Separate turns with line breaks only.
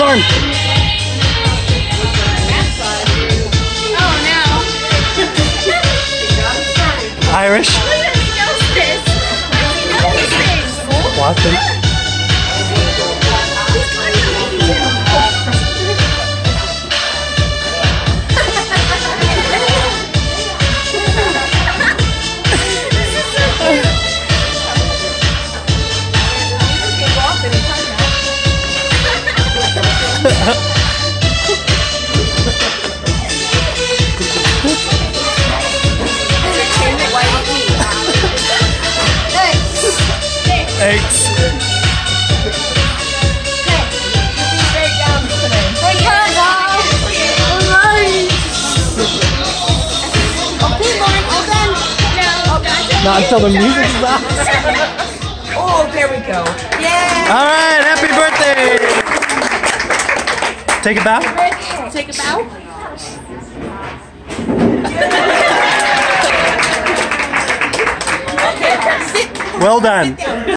Lauren.
Oh no.
Irish.
He knows this. He knows these things.
Watson. Eggs. Not until the music stops.
Oh, there we go. Yeah.
All right, happy birthday. Take a bow.
Take a bow.
Well done.